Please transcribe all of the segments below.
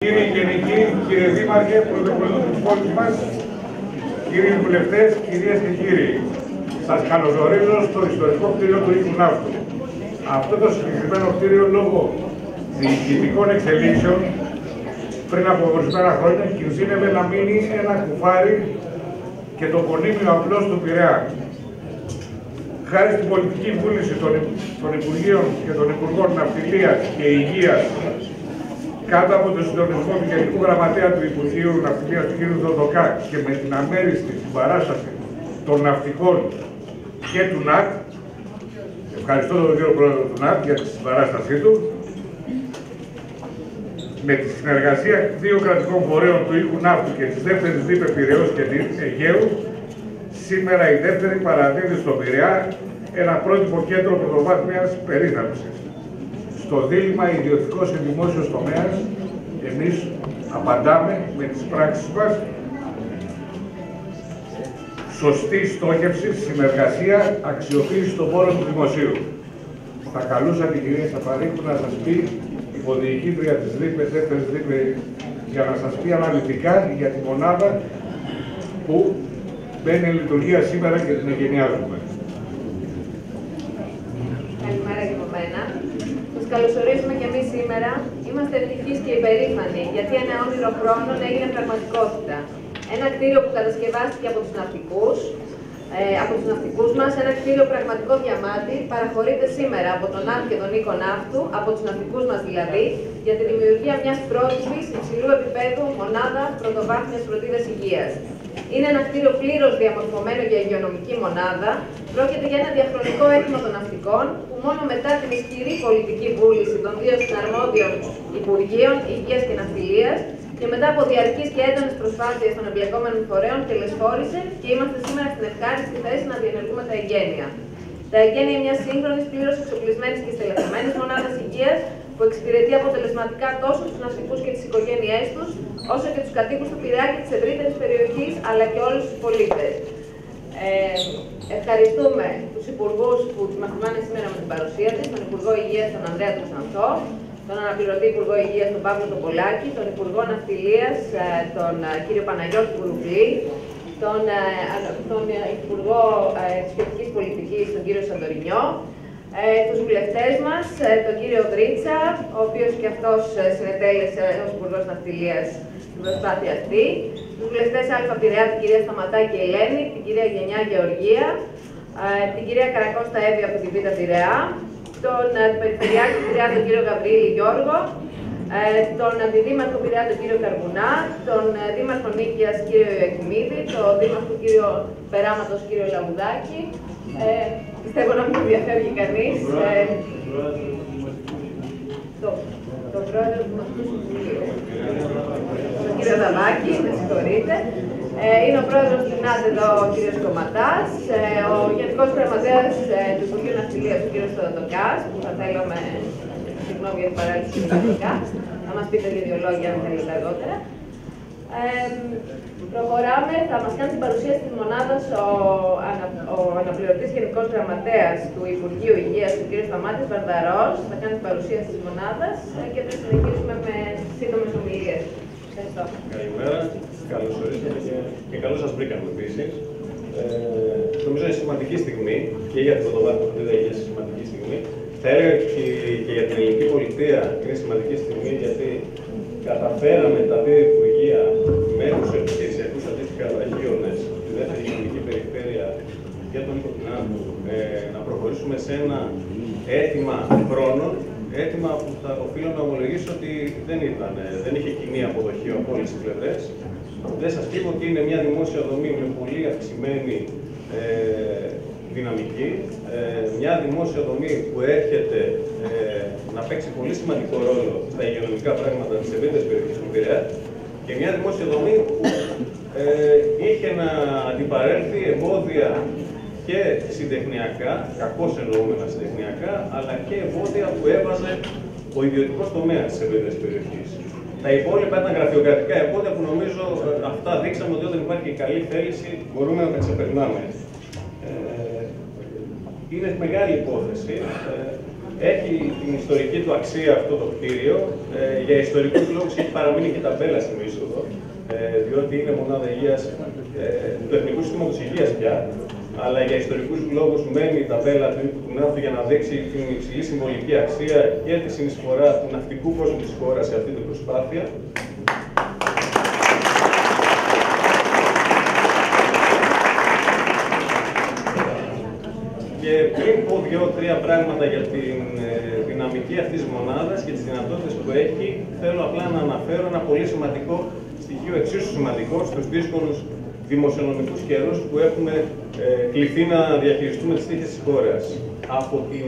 Κύριοι Γενικοί, κύριε Δήμαρχε, πρωτοβουλία του πόλου μας, κύριοι βουλευτές, κυρίες και κύριοι, σας καλωσορίζω στο ιστορικό κτίριο του οίκου Ναύτου. Αυτό το συγκεκριμένο κτίριο, λόγω διοικητικών εξελίξεων, πριν από ορισμένα χρόνια, κινδύνευε να μείνει ένα κουφάρι και το πονίμιο απλώς του Πειραιά. Χάρη στην πολιτική βούληση των Υπουργείων και των Υπουργών Ναυτιλίας και Υγείας, κάτω από τον συντονισμό του Γενικού Γραμματέα του Υπουργείου Ναυτιλίας του κ. Δοδοκά και με την αμέριστη συμπαράσταση των ναυτικών και του ΝΑΤ, ευχαριστώ τον κύριο Πρόεδρο του ΝΑΤ για τη συμπαράστασή του, με τη συνεργασία δύο κρατικών φορέων του οίκου Ναύτου και της δεύτερης ΔΥΠ Πειραιώς και Αιγαίου, σήμερα η δεύτερη παραδίδει στον Πειραιά ένα πρότυπο κέντρο πρωτοβάθμιας περίθαλψης. Στο δίλημμα ιδιωτικός και δημόσιος τομέας, εμείς απαντάμε με τις πράξεις μας, σωστή στόχευση, συνεργασία, αξιοποίηση των πόρων του δημοσίου. Θα καλούσα την κυρία Σαφαρίκου να σας πει, υποδιοικήτρια της ΔΥΠ, δεύτερης ΔΥΠ, για να σας πει αναλυτικά για τη μονάδα που μπαίνει εν λειτουργία σήμερα και την εγκαινιάζουμε. Καλημέρα και από μένα. Σας καλωσορίζουμε και εμείς σήμερα. Είμαστε ευτυχείς και υπερήφανοι, γιατί ένα όνειρο χρόνων έγινε πραγματικότητα. Ένα κτίριο που κατασκευάστηκε από τους ναυτικούς μας, ένα κτίριο πραγματικό διαμάτι, παραχωρείται σήμερα από τον ΝΑΤ και τον οίκο Ναύτου, από τους ναυτικούς μας δηλαδή, για τη δημιουργία μιας πρότυπης υψηλού επίπεδου μονάδα πρωτοβάθμιας φροντίδας υγείας. Είναι ένα κτίριο πλήρως διαμορφωμένο για υγειονομική μονάδα. Πρόκειται για ένα διαχρονικό αίτημα των ναυτικών, που μόνο μετά την ισχυρή πολιτική βούληση των δύο συναρμόδιων Υπουργείων Υγείας και Ναυτιλίας και μετά από διαρκείς και έντονες προσπάθειες των εμπλεκόμενων φορέων τελεσφόρησε και είμαστε σήμερα στην ευχάριστη θέση να διενεργούμε τα εγγένεια. Τα εγγένεια μιας σύγχρονης, πλήρως εξοπλισμένης και στελεχωμένης μονάδας υγείας που εξυπηρετεί αποτελεσματικά τόσο τους ναυτικούς και τις οικογένειές τους, όσο και τους κατοίκους του Πειραιά και της ευρύτερης περιοχής, αλλά και όλους τους πολίτες. Ευχαριστούμε τους υπουργούς που μας θυμάνε σήμερα με την παρουσία της, τον Υπουργό Υγείας, τον Ανδρέα τον Ξανθό, τον Αναπληρωτή Υπουργό Υγείας, τον Παύλο τον Πολάκη, τον Υπουργό Ναυτιλίας, τον κύριο Παναγιώτη Κουρουκλή, τον Υπουργό της Σχετικής Πολιτικής, τον κύριο Σαντορινιό, τους βουλευτές μας, τον κύριο Δρίτσα, ο οποίος και αυτός συνετέλεσε ως Υπουργός Ναυτιλίας στην προσπάθεια αυτή, τους βουλευτές Α Πειραιά, την κυρία Σταματάκη Ελένη, την κυρία Γενιά Γεωργία, την κυρία Καρακώστα Εύη από την Β' Πειραιά, τον Περιφερειάρχη Πειραιά, τον κύριο Γαβρίλη Γιώργο, τον Αντιδήμαρχο Πειραιά, τον κύριο Καρβουνά, τον Δήμαρχο Νίκαιας, κύριο Ιωακημίδη, τον Δήμαρχο κύριο Περάματος, κύριο Λαουδάκη. Πιστεύω να μην διαφεύγει κανείς. Τον πρόεδρο του Δημοτικού Συμβουλίου, τον κύριο Δαβάκη, με συγχωρείτε. Είναι ο πρόεδρος του ΝΑΤ εδώ, ο κύριος Κομματάς, ο Γενικός Γραμματέας του Υπουργείου Ναυτιλίας, ο κύριος Δοδοκάς, που θα θέλαμε, συγγνώμη για την παράληψη του Δοδοκά, να μας πείτε δύο λόγια αν θέλετε αργότερα. Προχωράμε, θα μας κάνει την παρουσίαση της μονάδας ο αναπληρωτής Γενικός Γραμματέας του Υπουργείου Υγείας, ο κ. Σταμάτης Βαρδαρός, θα κάνει την παρουσίαση της μονάδας και θα συνεχίσουμε με σύντομες ομιλίες. Ευχαριστώ. Καλημέρα, καλώς ορίσατε και καλώς σας βρήκαμε επίσης. Νομίζω είναι σημαντική στιγμή και για την πρωτοβάθμια φροντίδα υγείας σημαντική στιγμή. Θα έλεγα και για την ελληνική πολιτεία είναι σημαντική στιγμή, γιατί καταφέραμε τα δύο υπουργεία με τους επιχειρησιακούς αντίστοιχα αγίωνες, τη δεύτερη κοινωνική περιφέρεια για τον οίκο του Ναύτου, να προχωρήσουμε σε ένα αίτημα χρόνων, αίτημα που θα οφείλω να ομολογήσω ότι δεν είχε κοινή αποδοχή από όλες τις πλευρές. Δεν σας κρύβω ότι είναι μια δημόσια δομή με πολύ αυξημένη δυναμική, μια δημόσια δομή που έρχεται να παίξει πολύ σημαντικό ρόλο στα υγειονομικά πράγματα της ευρύτερης περιοχής του Πειραιά και μια δημόσια δομή που είχε να αντιπαρέλθει εμπόδια και συντεχνιακά, κακώς εννοούμενα συντεχνιακά, αλλά και εμπόδια που έβαζε ο ιδιωτικός τομέας της ευρύτερης περιοχής. Τα υπόλοιπα ήταν γραφειοκρατικά εμπόδια που νομίζω αυτά δείξαμε ότι όταν υπάρχει καλή θέληση μπορούμε να τα ξεπερνάμε. Είναι μεγάλη υπόθεση Έχει την ιστορική του αξία αυτό το κτίριο. Για ιστορικούς λόγους έχει παραμείνει και ταμπέλα στην είσοδο, διότι είναι μονάδα υγείας του Εθνικού Συστήματος Υγείας πια. Αλλά για ιστορικούς λόγους μένει η ταμπέλα του ναύτου για να δείξει την υψηλή συμβολική αξία και τη συνεισφορά του ναυτικού κόσμου της χώρας σε αυτή την προσπάθεια. Και πριν πω δύο-τρία πράγματα για την δυναμική αυτής της μονάδας και τις δυνατότητες που έχει, θέλω απλά να αναφέρω ένα πολύ σημαντικό στοιχείο, εξίσου σημαντικό, στους δύσκολους δημοσιονομικούς καιρούς που έχουμε κληθεί να διαχειριστούμε τις τύχες της χώρας. Από την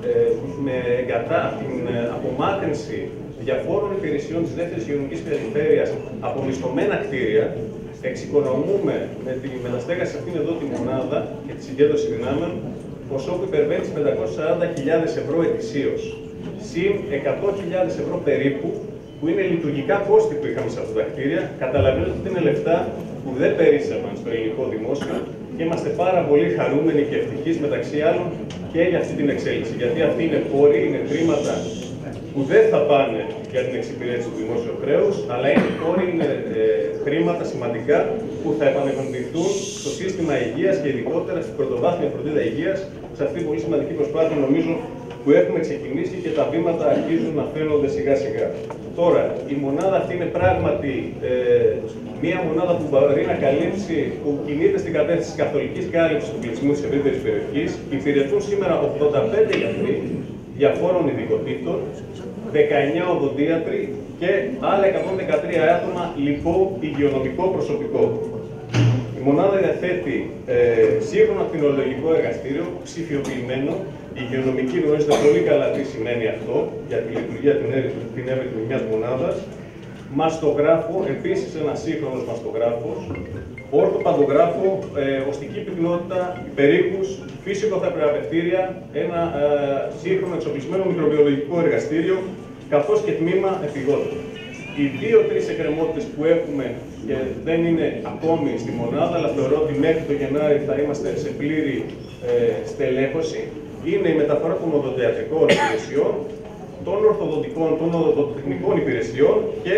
απομάκρυνση διαφόρων υπηρεσιών της δεύτερης υγειονομικής περιφέρειας από μισθωμένα κτίρια, εξοικονομούμε με τη μεταστέγαση αυτήν εδώ τη μονάδα και τη συγκέντρωση δυνάμεων ποσό που υπερβαίνει τις 540.000 ευρώ ετησίως. Συν 100.000 ευρώ περίπου, που είναι λειτουργικά κόστη που είχαμε σε αυτά τα κτίρια. Καταλαβαίνετε ότι είναι λεφτά που δεν περίσσευαν στο ελληνικό δημόσιο και είμαστε πάρα πολύ χαρούμενοι και ευτυχείς μεταξύ άλλων και για αυτή την εξέλιξη. Γιατί αυτοί είναι πόροι, είναι χρήματα που δεν θα πάνε για την εξυπηρέτηση του δημόσιου χρέους, αλλά είναι πόροι, είναι χρήματα σημαντικά που θα επανεπενδυθούν στο σύστημα υγείας και ειδικότερα στην πρωτοβάθμια φροντίδα υγείας, σε αυτή την πολύ σημαντική προσπάθεια, νομίζω, που έχουμε ξεκινήσει και τα βήματα αρχίζουν να φαίνονται σιγά σιγά. Τώρα, η μονάδα αυτή είναι πράγματι μια μονάδα που μπορεί να καλύψει, που κινείται στην κατεύθυνση της καθολικής κάλυψης του πληθυσμού της ευρύτερης περιοχής. Υπηρετούν σήμερα 85 γιατροί διαφόρων ειδικοτήτων, 19 οδοντίατροι και άλλα 113 άτομα λοιπό υγειονομικό προσωπικό. Η μονάδα διαθέτει σύγχρονο ακτινολογικό εργαστήριο, ψηφιοποιημένο. Η υγειονομική γνωρίζετε πολύ καλά τι σημαίνει αυτό για τη λειτουργία την εύρυθμη μιας μονάδας. Μαστογράφο, επίσης ένα σύγχρονος μαστογράφος. Ορθοπαντογράφο, οστική πυκνότητα, περίκους, φυσικοθεραπευτήρια, ένα σύγχρονο εξοπλισμένο μικροβιολογικό εργαστήριο, καθώς και τμήμα επιγόντων. Οι 2-3 εκκρεμότητες που έχουμε και δεν είναι ακόμη στη μονάδα, αλλά θεωρώ ότι μέχρι το Γενάρη θα είμαστε σε πλήρη στελέχωση, είναι η μεταφορά των οδοντιατρικών υπηρεσιών, των ορθοδοντικών, των οδοντοτεχνικών υπηρεσιών και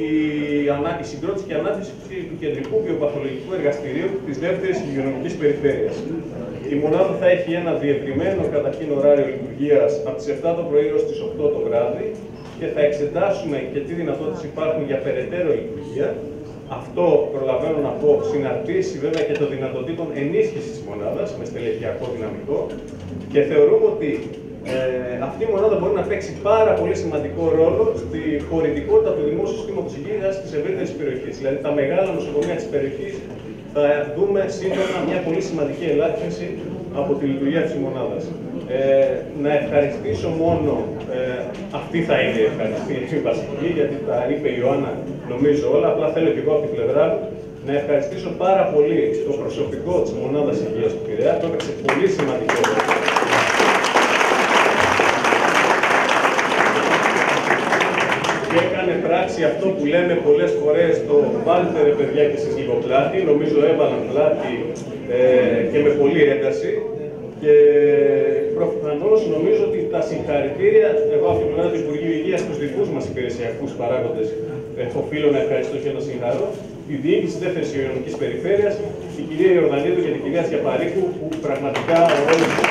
η συγκρότηση και ανάπτυξη του κεντρικού βιοπαθολογικού εργαστηρίου της δεύτερης υγειονομικής περιφέρειας. Η μονάδα θα έχει ένα διευρυμένο καταρχήν ωράριο λειτουργίας από τις 7 το πρωί έως τις 8 το βράδυ και θα εξετάσουμε και τι δυνατότητες υπάρχουν για περαιτέρω λειτουργία. Αυτό προλαβαίνω να πω συναρτήσει βέβαια και των δυνατοτήτων ενίσχυσης της μονάδας με στελεχειακό δυναμικό και θεωρούμε ότι αυτή η μονάδα μπορεί να παίξει πάρα πολύ σημαντικό ρόλο στη χωρητικότητα του δημόσιου συστήματος υγείας της ευρύτερης περιοχής. Δηλαδή, τα μεγάλα νοσοκομεία της περιοχής θα δούμε σύντομα μια πολύ σημαντική ελάφρυνση από τη λειτουργία της μονάδας. Να ευχαριστήσω μόνο, αυτή θα είναι η ευχαριστήση βασική, γιατί τα είπε η Ιωάννα νομίζω όλα, απλά θέλω και εγώ από την πλευρά μου να ευχαριστήσω πάρα πολύ το προσωπικό της Μονάδας Υγείας του Πειραιά, που έπαιξε πολύ σημαντικό ρόλο. Και έκανε πράξη αυτό που λέμε πολλές φορές το βάλτε ρε παιδιά και εσείς λίγο πλάτη. Νομίζω έβαλαν πλάτη και με πολλή ένταση. Και προφανώς νομίζω ότι τα συγχαρητήρια, εγώ από την πλευρά του Υπουργείου Υγείας, στους δικούς μας υπηρεσιακούς παράγοντες, οφείλω να ευχαριστώ και να συγχαρώ τη διοίκηση της δεύτερης υγειονομικής περιφέρειας, την κυρία Ιορδανίδου και την κυρία Σιαπαρίκου, που πραγματικά ο ρόλος τους.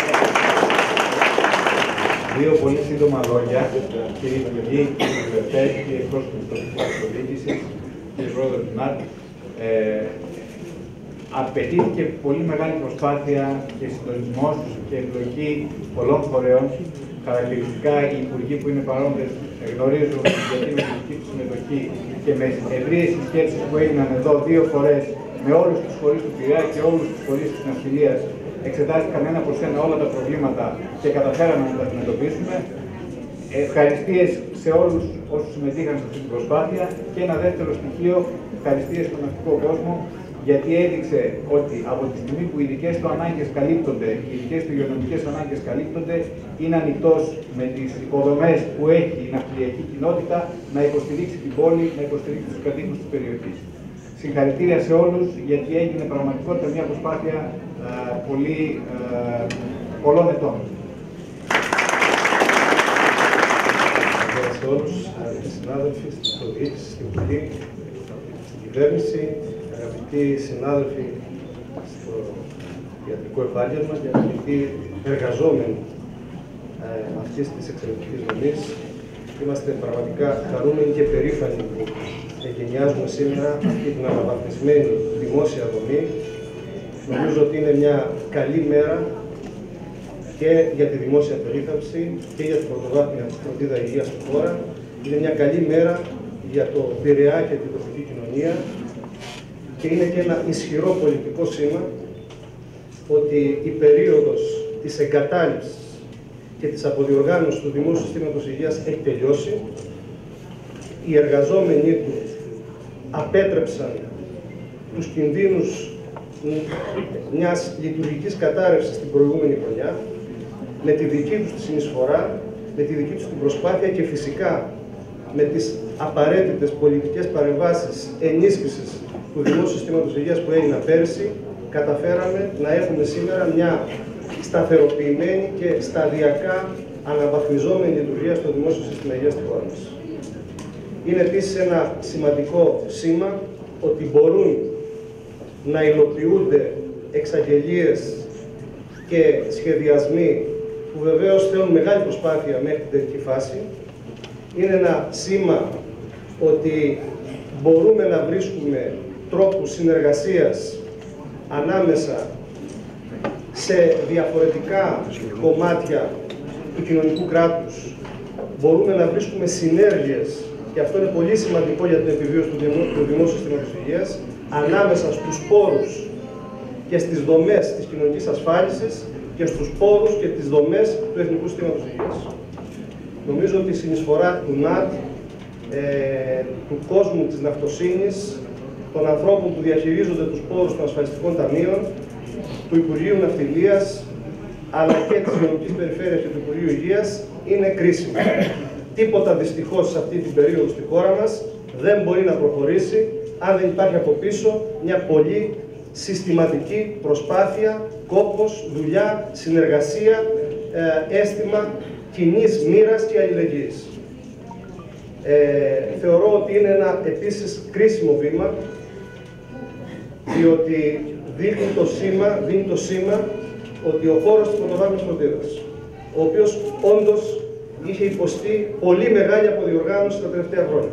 Δύο πολύ σύντομα λόγια, κύριε Υπουργοί, κύριοι βουλευτές, κύριοι εκπρόσωποι της τοπικής αυτοδιοίκησης, κύριε Πρόεδρε του ΝΑΤ. Απαιτήθηκε πολύ μεγάλη προσπάθεια και συντονισμός και εμπλοκή πολλών φορέων. Χαρακτηριστικά οι υπουργοί που είναι παρόντες γνωρίζουν γιατί με τη δική του συμμετοχή και με ευρείες συσκέψεις που έγιναν εδώ 2 φορές με όλους τους φορείς του Πειραιά και όλους τους φορείς της ναυτιλίας, εξετάστηκαν ένα προς ένα όλα τα προβλήματα και καταφέραμε να τα αντιμετωπίσουμε. Ευχαριστίες σε όλους όσους συμμετείχαν σε αυτή την προσπάθεια και ένα δεύτερο στοιχείο, ευχαριστίες στον ναυτικό κόσμο, γιατί έδειξε ότι από τη στιγμή που οι ειδικές του ανάγκες καλύπτονται, οι ειδικές του υγειονομικές ανάγκες καλύπτονται, είναι ανοιχτός με τις υποδομές που έχει η ναυτιλιακή κοινότητα να υποστηρίξει την πόλη, να υποστηρίξει τους κατοίκους της περιοχής. Συγχαρητήρια σε όλους, γιατί έγινε πραγματικότητα μια προσπάθεια πολλών ετών. όλους, αγαπητοί συνάδελφοι, στην αυτοδιοίκηση, στην Βουλή, στην κυβέρνηση, αγαπητοί συνάδελφοι στο ιατρικό επάγγελμα και αγαπητοί εργαζόμενοι αυτής της εξαιρετικής δομής. Είμαστε πραγματικά χαρούμενοι και περήφανοι που εγκαινιάζουμε σήμερα αυτή την αναβαθμισμένη δημόσια δομή. Νομίζω ότι είναι μια καλή μέρα και για τη δημόσια περίθαλψη και για την πρωτοβάθμια φροντίδα υγείας στη χώρα. Είναι μια καλή μέρα για το Πειραιά και την τοπική κοινωνία και είναι και ένα ισχυρό πολιτικό σήμα ότι η περίοδος της εγκατάλειψης και της αποδιοργάνωσης του δημόσιου συστήματος υγείας έχει τελειώσει. Οι εργαζόμενοι του απέτρεψαν τους κινδύνους μιας λειτουργικής κατάρρευσης στην προηγούμενη χρονιά, με τη δική τους τη συνεισφορά, με τη δική τους την προσπάθεια και φυσικά με τις απαραίτητες πολιτικές παρεμβάσεις ενίσχυσης του δημόσιου συστήματος υγείας που έγιναν πέρσι, καταφέραμε να έχουμε σήμερα μια σταθεροποιημένη και σταδιακά αναβαθμιζόμενη λειτουργία στο δημόσιο σύστημα υγείας στη χώρα μας. Είναι επίσης ένα σημαντικό σήμα ότι μπορούν να υλοποιούνται εξαγγελίες και σχεδιασμοί που βεβαίως θέλουν μεγάλη προσπάθεια μέχρι την τελική φάση. Είναι ένα σήμα ότι μπορούμε να βρίσκουμε τρόπους συνεργασίας ανάμεσα σε διαφορετικά κομμάτια του κοινωνικού κράτους. Μπορούμε να βρίσκουμε συνέργειες, και αυτό είναι πολύ σημαντικό για την επιβίωση του δημόσιου συστήματος υγείας, ανάμεσα στους πόρους και στις δομές της κοινωνικής ασφάλισης και στους πόρους και τις δομές του Εθνικού Συστήματος Υγείας. Νομίζω ότι η συνεισφορά του ΝΑΤ, του κόσμου της ναυτοσύνης, των ανθρώπων που διαχειρίζονται τους πόρους των ασφαλιστικών ταμείων, του Υπουργείου Ναυτιλίας, αλλά και της Υγειονομικής Περιφέρειας και του Υπουργείου Υγείας, είναι κρίσιμο. Τίποτα δυστυχώς σε αυτή την περίοδο στη χώρα μας δεν μπορεί να προχωρήσει αν δεν υπάρχει από πίσω μια πολύ συστηματική προσπάθεια, κόπος, δουλειά, συνεργασία, αίσθημα κοινής μοίρας και αλληλεγγύης. Θεωρώ ότι είναι ένα επίσης κρίσιμο βήμα, διότι δίνει το σήμα ότι ο χώρος της πρωτοβάθμιας φροντίδας, ο οποίος όντως είχε υποστεί πολύ μεγάλη αποδιοργάνωση τα τελευταία χρόνια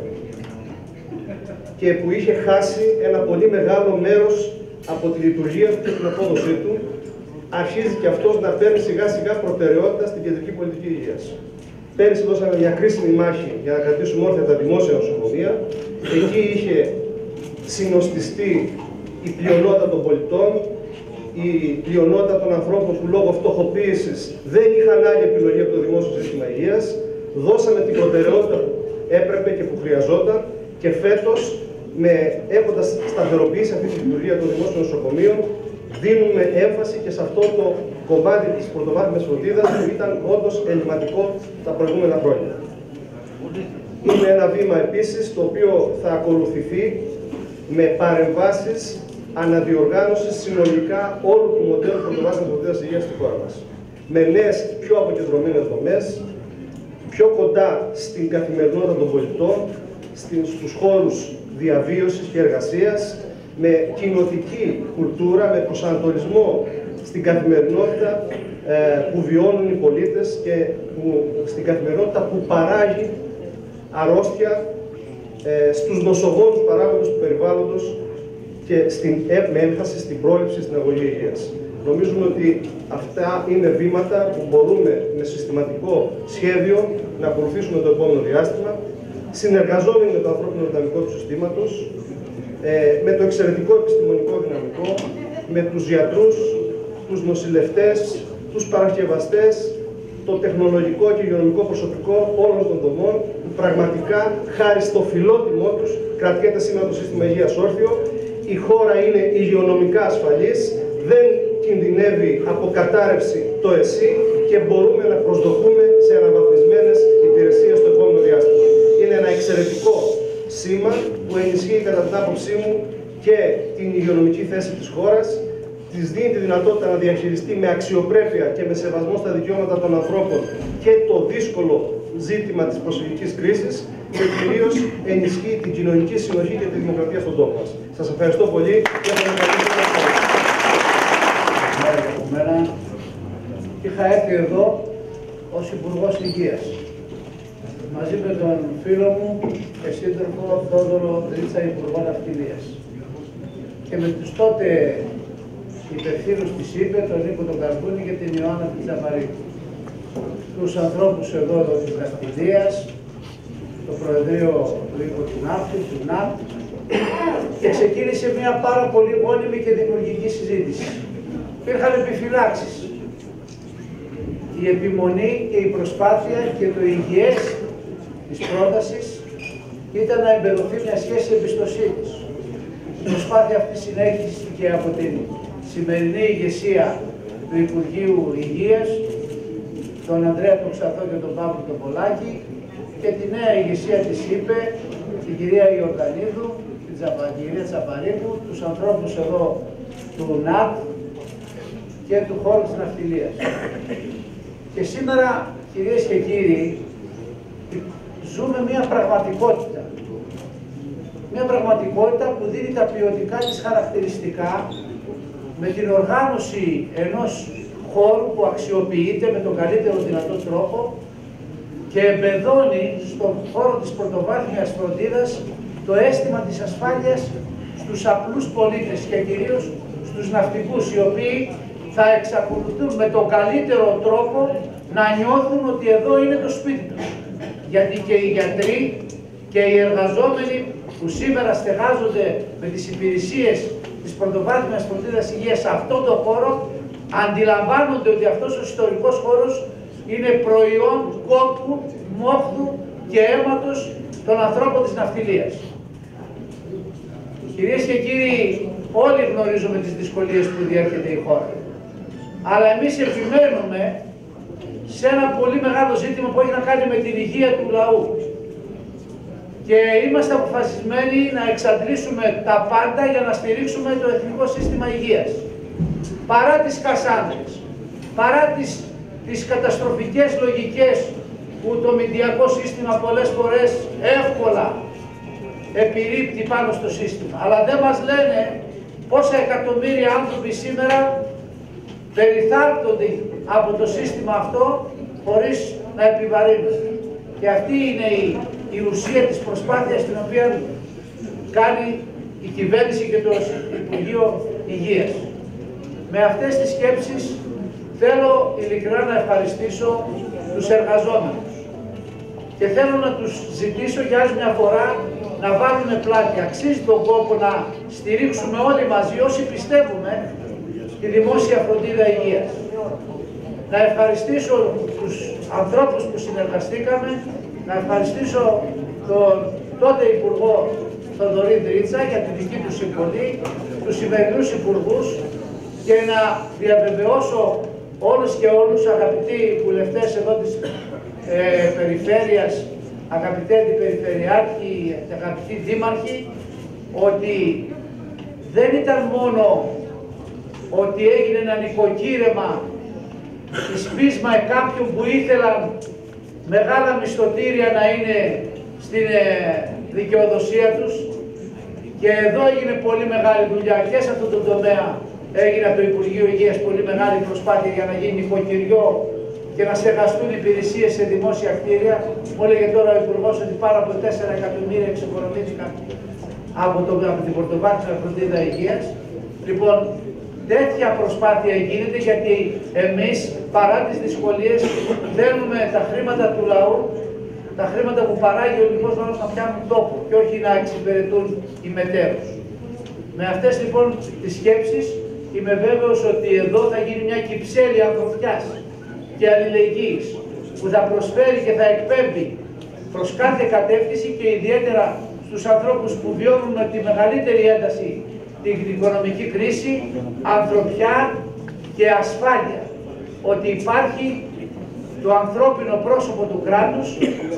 και που είχε χάσει ένα πολύ μεγάλο μέρος από τη λειτουργία του και την απόδοσή του, αρχίζει και αυτός να παίρνει σιγά σιγά προτεραιότητα στην κεντρική πολιτική υγείας. Πέρυσι δώσαμε μια κρίσιμη μάχη για να κρατήσουμε όρθια τα δημόσια νοσοκομεία. Εκεί είχε συνοστιστεί η πλειονότητα των πολιτών, η πλειονότητα των ανθρώπων που λόγω φτωχοποίησης δεν είχαν άλλη επιλογή από το δημόσιο σύστημα υγείας. Δώσαμε την προτεραιότητα που έπρεπε και που χρειαζόταν και φέτος, έχοντας σταθεροποιήσει αυτή τη λειτουργία των δημόσιων νοσοκομείων, δίνουμε έμφαση και σε αυτό το κομμάτι της πρωτοβάθμιας φροντίδας που ήταν όντως ελληματικό τα προηγούμενα χρόνια. Είναι ένα βήμα επίσης το οποίο θα ακολουθηθεί με παρεμβάσεις αναδιοργάνωσης συνολικά όλου του μοντέλου πρωτοβάθμιας φροντίδας υγείας στη χώρα μας. Με νέες πιο αποκεντρωμένες δομές, πιο κοντά στην καθημερινότητα των πολιτών, στους χώρους διαβίωσης και εργασίας, με κοινοτική κουλτούρα, με προσανατολισμό στην καθημερινότητα που βιώνουν οι πολίτες και στην καθημερινότητα που παράγει αρρώστια στους νοσογόνους παράγοντες του περιβάλλοντος και με έμφαση στην πρόληψη, στην αγωγή υγείας. Νομίζουμε ότι αυτά είναι βήματα που μπορούμε με συστηματικό σχέδιο να ακολουθήσουμε το επόμενο διάστημα, συνεργαζόμενοι με το ανθρώπινο δυναμικό του συστήματος, με το εξαιρετικό επιστημονικό δυναμικό, με τους γιατρούς, τους νοσηλευτές, τους παρασκευαστές, το τεχνολογικό και υγειονομικό προσωπικό όλων των δομών, που πραγματικά, χάρη στο φιλότιμό τους, κρατιέται σήμερα το σύστημα υγείας όρθιο. Η χώρα είναι υγειονομικά ασφαλής, δεν κινδυνεύει από κατάρρευση το ΕΣΥ και μπορούμε να προσδοκούμε σε αναβαθμισμένες υπηρεσίες στο επόμενο διάστημα. Είναι ένα εξαιρετικό σήμα που ενισχύει κατά την άποψή μου και την υγειονομική θέση της χώρας, της δίνει τη δυνατότητα να διαχειριστεί με αξιοπρέπεια και με σεβασμό στα δικαιώματα των ανθρώπων και το δύσκολο ζήτημα της προσφυγικής κρίσης και κυρίως ενισχύει την κοινωνική συνοχή και τη δημοκρατία στον τόπο μας. Σας ευχαριστώ πολύ και θα ευχαριστώ. Είχα έρθει εδώ ως Υπουργός Υγείας μαζί με τον φίλο μου και σύντροφο Θόδωρο Δρίτσα, Υπουργό Ναυτιλίας, και με τους τότε υπευθύνους της ΥΠΕ, τον Νίκο τον Καρπούνη και την Ιωάννα την Τζαπαρίκου, τους ανθρώπους εδώ της Ναυτιλίας, το Προεδρείο του ΥΠΟ του Ναύτη, του ΝΑΠ, και ξεκίνησε μια πάρα πολύ μόνιμη και δημιουργική συζήτηση. Υπήρχαν επιφυλάξεις. Η επιμονή και η προσπάθεια και το υγιές της πρότασης ήταν να εμπεδοθεί μια σχέση εμπιστοσύνης. Η προσπάθεια αυτή συνέχισε από την σημερινή ηγεσία του Υπουργείου Υγείας, τον Ανδρέα τον Ξαθό και τον Παύλο τον Πολάκη, και τη νέα ηγεσία της ΥΠΕ, την κυρία Ιορδανίδου, την κυρία Τσαπαρίκου, τους ανθρώπους εδώ του ΝΑΠ και του χώρου της ναυτιλίας. Και σήμερα, κυρίες και κύριοι, ζούμε μια πραγματικότητα. Μια πραγματικότητα που δίνει τα ποιοτικά της χαρακτηριστικά με την οργάνωση ενός χώρου που αξιοποιείται με τον καλύτερο δυνατό τρόπο και εμπεδώνει στον χώρο της πρωτοβάθμιας φροντίδας το αίσθημα της ασφάλειας στους απλούς πολίτες και κυρίως στους ναυτικούς, οι οποίοι θα εξακολουθούν με τον καλύτερο τρόπο να νιώθουν ότι εδώ είναι το σπίτι τους. Γιατί και οι γιατροί και οι εργαζόμενοι που σήμερα στεγάζονται με τις υπηρεσίες της πρωτοβάθμιας φροντίδας υγείας σε αυτόν τον χώρο αντιλαμβάνονται ότι αυτός ο ιστορικός χώρος είναι προϊόν κόπου, μόχθου και αίματος των ανθρώπων της ναυτιλίας. Κυρίες και κύριοι, όλοι γνωρίζουμε τις δυσκολίες που διέρχεται η χώρα. Αλλά εμείς επιμένουμε σε ένα πολύ μεγάλο ζήτημα που έχει να κάνει με την υγεία του λαού. Και είμαστε αποφασισμένοι να εξαντλήσουμε τα πάντα για να στηρίξουμε το Εθνικό Σύστημα Υγείας. Παρά τις κασάνδρες, παρά τις καταστροφικές λογικές που το μηντιακό σύστημα πολλές φορές εύκολα επιρρύπτει πάνω στο σύστημα. Αλλά δεν μας λένε πόσα εκατομμύρια άνθρωποι σήμερα περιθάλπτονται από το σύστημα αυτό χωρίς να επιβαρύνουν. Και αυτή είναι η ουσία της προσπάθειας την οποία κάνει η κυβέρνηση και το Υπουργείο Υγείας. Με αυτές τις σκέψεις θέλω ειλικρινά να ευχαριστήσω τους εργαζόμενους και θέλω να τους ζητήσω για άλλη μια φορά να βάλουν πλάτη. Αξίζει τον κόπο να στηρίξουμε όλοι μαζί όσοι πιστεύουμε τη δημόσια φροντίδα υγείας. Να ευχαριστήσω τους ανθρώπους που συνεργαστήκαμε, να ευχαριστήσω τον τότε Υπουργό Θοδωρή Δρίτσα για τη δική του συμβολή, τους σημερινούς υπουργούς, και να διαβεβαιώσω όλους και όλους, αγαπητοί βουλευτές εδώ της περιφέρειας, αγαπητοί αντιπεριφερειάρχοι, αγαπητοί δήμαρχοι, ότι δεν ήταν μόνο ότι έγινε ένα νοικοκύρεμα εις πείσμα κάποιων που ήθελαν μεγάλα μισθωτήρια να είναι στην δικαιοδοσία τους, και εδώ έγινε πολύ μεγάλη δουλειά και σε αυτό το τομέα. Έγινε από το Υπουργείο Υγείας πολύ μεγάλη προσπάθεια για να γίνει νοικοκυριό και να στεγαστούν υπηρεσίες σε δημόσια κτίρια. Μου έλεγε τώρα ο Υπουργός ότι πάρα από 4 εκατομμύρια εξοικονομήθηκαν από την πρωτοβάθμια φροντίδα υγείας. Λοιπόν, τέτοια προσπάθεια γίνεται γιατί εμείς παρά τις δυσκολίες δένουμε τα χρήματα του λαού, τα χρήματα που παράγει ο ελληνικός λαός, να πιάνουν τόπο και όχι να εξυπηρετούν οι μετέρους. Με αυτές λοιπόν τις σκέψεις είμαι βέβαιος ότι εδώ θα γίνει μια κυψέλη ανθρωπιάς και αλληλεγγύης που θα προσφέρει και θα εκπέμπει προς κάθε κατεύθυνση και ιδιαίτερα στους ανθρώπους που βιώνουν με τη μεγαλύτερη ένταση την οικονομική κρίση, ανθρωπιά και ασφάλεια. Ότι υπάρχει το ανθρώπινο πρόσωπο του κράτους,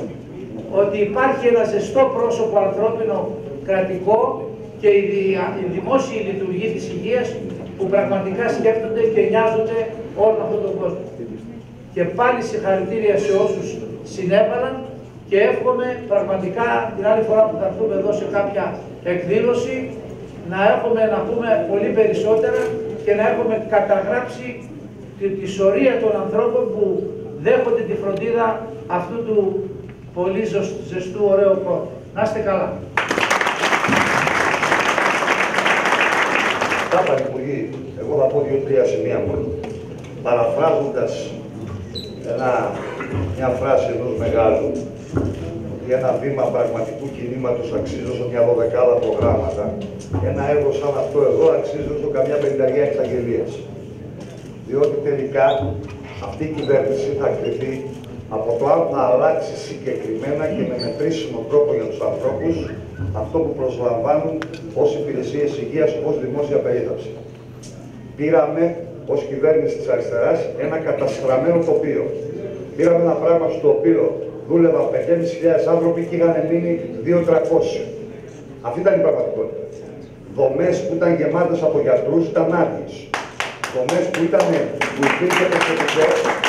ότι υπάρχει ένα ζεστό πρόσωπο ανθρώπινο κρατικό και οι δημόσιοι λειτουργοί της υγείας που πραγματικά σκέφτονται και νοιάζονται όλο αυτόν τον κόσμο. Και πάλι συγχαρητήρια σε όσους συνέβαλαν και εύχομαι πραγματικά την άλλη φορά που θα έρθουμε εδώ σε κάποια εκδήλωση να έχουμε να πούμε πολύ περισσότερα και να έχουμε καταγράψει τη σωρία των ανθρώπων που δέχονται τη φροντίδα αυτού του πολύ ζεστού ωραίου κόσμου. Να είστε καλά. Κάπα Υπουργή, εγώ θα πω 2-3 σημεία μόνο. Παραφράζοντας μια φράση ενός μεγάλου, ότι ένα βήμα πραγματικού κινήματος αξίζει όσο μια 12 προγράμματα, ένα έργο σαν αυτό εδώ αξίζει όσο καμιά 50 εξαγγελίες. Διότι τελικά αυτή η κυβέρνηση θα κρυφτεί από το αν θα αλλάξει συγκεκριμένα και με μετρήσιμο τρόπο για τους ανθρώπους αυτό που προσλαμβάνουν ως υπηρεσίες υγείας, ως δημόσια περίθαλψη. Πήραμε ως κυβέρνηση της αριστεράς ένα καταστραμμένο τοπίο. Πήραμε ένα πράγμα στο οποίο δούλευαν 5.500 άνθρωποι και είχαν μείνει 2.300. Αυτή ήταν η πραγματικότητα. Δομές που ήταν γεμάτες από γιατρούς ήταν άδειες. Δομές που υπήρχε προσωπικό.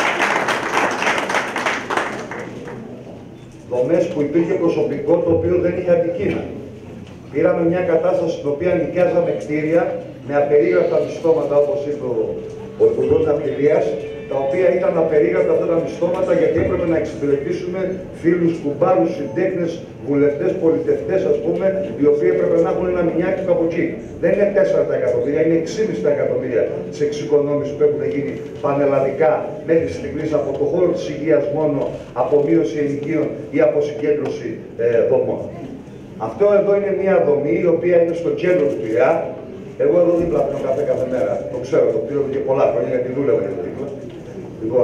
Δομές που υπήρχε προσωπικό το οποίο δεν είχε αντικείμενο. Πήραμε μια κατάσταση στην οποία νοικιάζαμε κτίρια με απερίγραπτα μισθώματα, όπως είπε ο Υπουργός Ναυτιλίας, τα οποία ήταν απερίγραπτα αυτά τα μισθώματα γιατί έπρεπε να εξυπηρετήσουμε φίλους, κουμπάρους, συντέχνες, βουλευτές, πολιτευτές, ας πούμε, οι οποίοι έπρεπε να έχουν ένα μηνιάκι από εκεί. Δεν είναι 4 εκατομμύρια, είναι 6,5 εκατομμύρια σε εξοικονόμηση που έχουν γίνει πανελλαδικά μέχρι στιγμής από το χώρο της υγείας μόνο, από μείωση ενοικίων ή από συγκέντρωση δομών. Αυτό εδώ είναι μια δομή η οποία είναι στο κέντρο του Πειραιά. Εγώ εδώ δίπλα πίνω καφέ κάθε μέρα. Το ξέρω, το πήρα και πολλά χρόνια γιατί δούλευα εδώ δίπλα. Λοιπόν,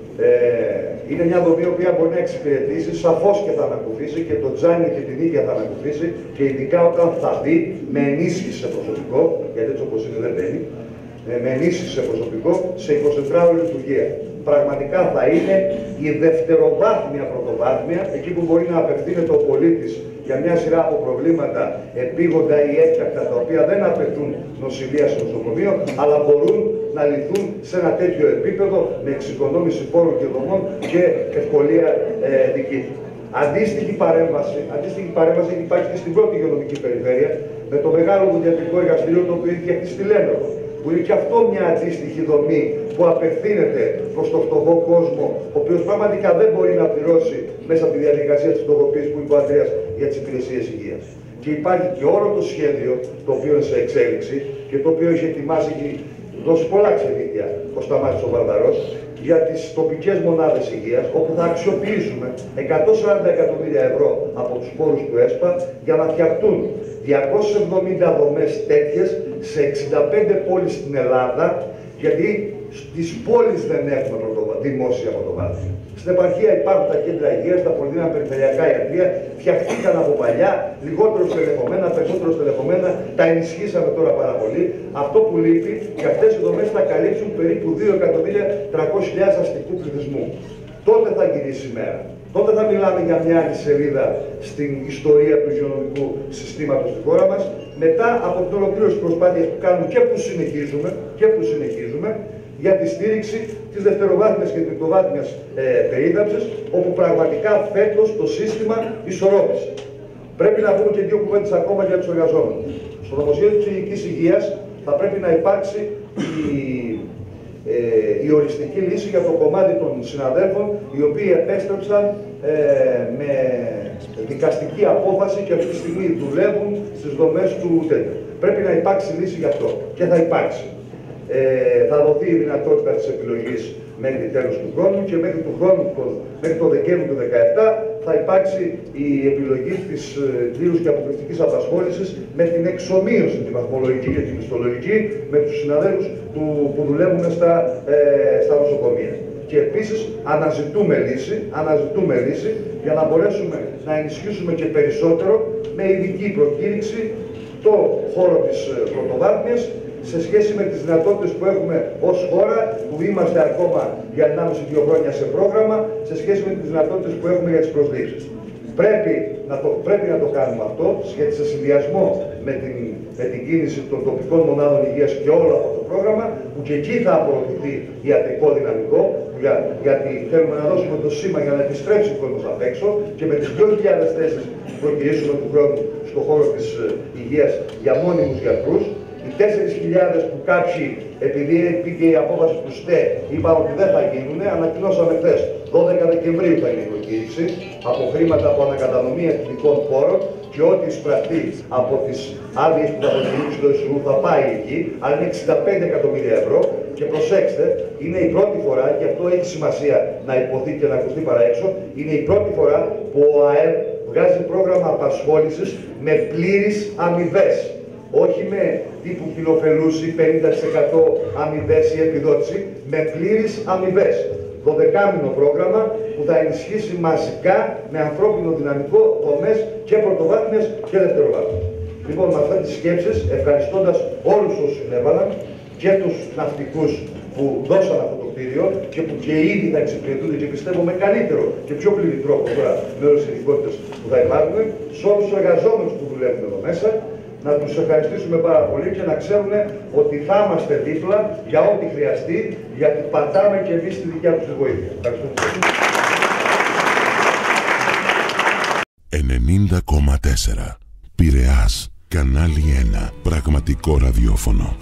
είναι μια δομή η οποία μπορεί να εξυπηρετήσει, σαφώς και θα ανακουφίσει και το τζάνι και την ίδια θα ανακουφίσει και ειδικά όταν θα μπει με ενίσχυση σε προσωπικό, γιατί έτσι όπως είναι δεν μπαίνει, με ενίσχυση σε προσωπικό σε 24 ώρες λειτουργία. Πραγματικά θα είναι η δευτεροβάθμια πρωτοβάθμια, εκεί που μπορεί να απευθύνεται ο πολίτης για μια σειρά από προβλήματα επίγοντα ή έκτακτα, τα οποία δεν απαιτούν νοσηλεία σε νοσοκομείο, αλλά μπορούν να λυθούν σε ένα τέτοιο επίπεδο με εξοικονόμηση πόρων και δομών και ευκολία δική του. Αντίστοιχη παρέμβαση έχει υπάρξει και στην πρώτη υγειονομική περιφέρεια με το μεγάλο διατρικό εργαστήριο το οποίο είχε χτίσει στη Λένοβο, που είναι και αυτό μια αντίστοιχη δομή που απευθύνεται προς το φτωχό κόσμο, ο οποίος πραγματικά δεν μπορεί να πληρώσει μέσα από τη διαδικασία της φτωχοποίησης που είπε ο Ανδρέας για τις υπηρεσίες υγείας. Και υπάρχει και όλο το σχέδιο, το οποίο είναι σε εξέλιξη και το οποίο έχει ετοιμάσει και δώσει πολλά ξενύχια ο Σταμάτης ο Βαρδαρός για τις τοπικές μονάδες υγείας, όπου θα αξιοποιήσουμε 140 εκατομμύρια ευρώ από τους πόρους του ΕΣΠΑ για να φτιαχτούν 270 δομές τέτοιες σε 65 πόλεις στην Ελλάδα, γιατί στις πόλεις δεν έχουμε δημόσια πρωτοβάθμια. Στην επαρχία υπάρχουν τα κέντρα υγείας, τα πολυδύναμα περιφερειακά ιατρεία, φτιαχτήκαν από παλιά, λιγότερο στελεχωμένα, περισσότερο στελεχωμένα, τα ενισχύσαμε τώρα πάρα πολύ. Αυτό που λείπει και αυτές οι δομές θα καλύψουν περίπου 2.300.000 αστικού πληθυσμού. Τότε θα γυρίσει η μέρα. Τότε θα μιλάμε για μια άλλη σελίδα στην ιστορία του υγειονομικού συστήματος στη χώρα μας, μετά από την ολοκλήρωση της προσπάθειας που κάνουμε και που συνεχίζουμε, για τη στήριξη της δευτεροβάθμιας και τριτοβάθμιας περίθαλψης, όπου πραγματικά φέτος το σύστημα ισορρόπησε. Πρέπει να πούμε και 2 κουβέντες ακόμα για τους εργαζόμενους. Στο νομοσχέδιο της ψυχικής υγείας θα πρέπει να υπάρξει η οριστική λύση για το κομμάτι των συναδέλφων, οι οποίοι επέστρεψαν με δικαστική απόφαση και αυτή τη στιγμή δουλεύουν στις δομές του ΤΕΤ. Πρέπει να υπάρξει λύση γι' αυτό και θα υπάρξει. Θα δοθεί η δυνατότητα της επιλογής μέχρι τέλος του χρόνου και μέχρι το Δεκέμβριο του 2017 θα υπάρξει η επιλογή της πλήρους και αποκλειστικής απασχόλησης με την εξομοίωση, τη βαθμολογική και τη μισθολογική, με τους συναδέλφους που δουλεύουν στα νοσοκομεία. Και επίσης αναζητούμε λύση για να μπορέσουμε να ενισχύσουμε και περισσότερο με ειδική προκήρυξη το χώρο της πρωτοβάθμιας σε σχέση με τις δυνατότητες που έχουμε ως χώρα, που είμαστε ακόμα για 1,5-2 χρόνια σε πρόγραμμα, σε σχέση με τις δυνατότητες που έχουμε για τις προσλήψεις. Πρέπει να το κάνουμε αυτό σε συνδυασμό με την κίνηση των τοπικών μονάδων υγείας και όλο αυτό το πρόγραμμα, που και εκεί θα απορροφηθεί ιατρικό δυναμικό, γιατί θέλουμε να δώσουμε το σήμα για να επιστρέψει ο κόσμος απ' έξω και με τις 2.000 θέσεις που προκυρήσουμε του χρόνου στον χώρο της υγείας για μόνιμους γιατρούς. Οι 4.000 που κάποιοι, επειδή πήγε η απόφαση του ΣΤΕ, είπαν ότι δεν θα γίνουν, ανακοινώσαμε χθες. 12 Δεκεμβρίου θα είναι η προκήρυξη, από χρήματα από ανακατανομή εθνικών πόρων και ό,τι εισπραχτεί από τις άδειες που θα προκηρύξει το ΕΣΟΥ θα πάει εκεί, αλλά είναι 65 εκατομμύρια ευρώ. Και προσέξτε, είναι η πρώτη φορά, και αυτό έχει σημασία να υποθεί και να ακουστεί παραέξω, είναι η πρώτη φορά που ο ΑΕΠ βγάζει πρόγραμμα απασχόλησης με πλήρεις αμοιβές. Όχι με τύπου κιλοφελούση, 50% αμοιβές ή επιδότηση, με πλήρεις αμοιβές. 12μηνο πρόγραμμα που θα ενισχύσει μαζικά με ανθρώπινο δυναμικό δομές και πρωτοβάθμιες και δευτεροβάθμιες. Λοιπόν, με αυτές τις σκέψεις, ευχαριστώντας όλους όσους συνέβαλαν και τους ναυτικούς που δώσαν αυτό το κτίριο και που και ήδη θα εξυπηρετούνται και πιστεύω με καλύτερο και πιο πλήρη τρόπο τώρα με όλες τις ειδικότητες που θα υπάρχουν, σε όλους τους εργαζόμενους που δουλεύουν εδώ μέσα, να τους ευχαριστήσουμε πάρα πολύ και να ξέρουν ότι θα είμαστε δίπλα για ό,τι χρειαστεί, γιατί πατάμε και εμείς τη δικιά τους βοήθεια. Ευχαριστούμε. 90,4 Πειραιάς, κανάλι 1, πραγματικό ραδιόφωνο.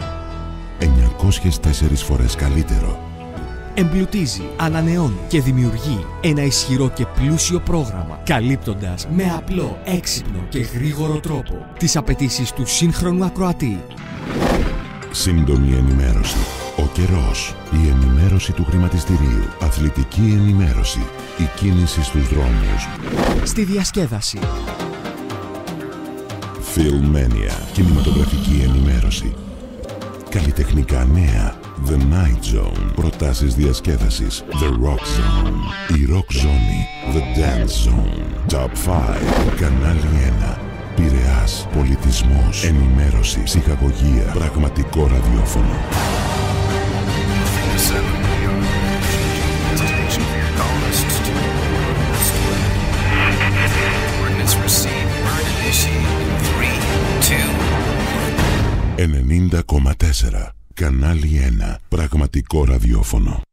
904 φορές καλύτερο. Εμπλουτίζει, ανανεώνει και δημιουργεί ένα ισχυρό και πλούσιο πρόγραμμα, καλύπτοντας με απλό, έξυπνο και γρήγορο τρόπο τις απαιτήσεις του σύγχρονου ακροατή. Σύντομη ενημέρωση. Ο καιρός. Η ενημέρωση του χρηματιστηρίου. Αθλητική ενημέρωση. Η κίνηση στους δρόμους. Στη διασκέδαση. Filmania. Κινηματογραφική ενημέρωση. Καλλιτεχνικά νέα. The Night Zone. Προτάσεις διασκέδασης. The Rock Zone. Η Rock Zone. The Dance Zone. Top 5. Κανάλι 1. Πειραιάς. Πολιτισμός. Ενημέρωση. Ψυχαγωγία. Πραγματικό ραδιόφωνο. «90,4 Κανάλι 1. Πραγματικό ραδιόφωνο.